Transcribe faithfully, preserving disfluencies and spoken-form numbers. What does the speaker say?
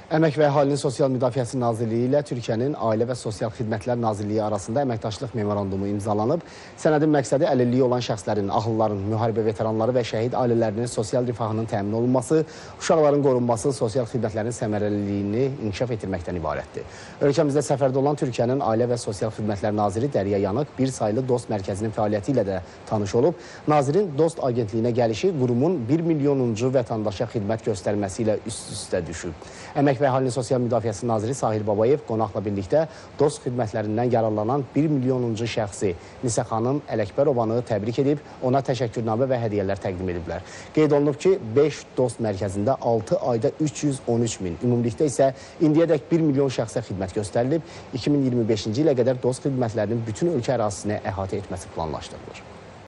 Əmək və Əhalinin Sosial Müdafiəsi Nazirliyi ilə Türkiyənin Ailə və Sosial Xidmətlər Nazirliyi arasında əməkdaşlıq memorandumu imzalanıb. Sənədin məqsədi əlilliyi olan şəxslərin, ahılların, müharibə veteranları və şəhid ailələrinin sosial rifahının təmin olunması, uşaqların qorunması, sosial xidmətlərin səmərəliliyini inkişaf etdirməkdən ibarətdir. Ölkəmizdə səfərdə olan Türkiyənin Ailə və Sosial Xidmətlər Naziri Dərya Yanıq bir saylı DOST mərkəzinin fəaliyyəti ilə də tanış olub. Nazirin DOST agentliyinə gəlişi qurumun bir milyonuncu vətəndaşa xidmət göstərməsi ilə üst-üstə düşüb. Əmək və Əhalinin Sosial Müdafiəsi Naziri Sahil Babayev qonaqla birlikdə DOST xidmətlərindən yararlanan bir milyonuncu şəxsi Nisə xanım Ələkbərovanı təbrik edib, ona təşəkkürnamə və hədiyyələr təqdim ediblər. Qeyd olunub ki, beş DOST mərkəzində altı ayda üç yüz on üç min, ümumilikdə isə indiyədək bir milyon şəxsə xidmət göstərilib. iki min iyirmi beşinci ilə qədər DOST xidmətlərinin bütün ölkə ərazisini əhatə etməsi planlaşdırılır.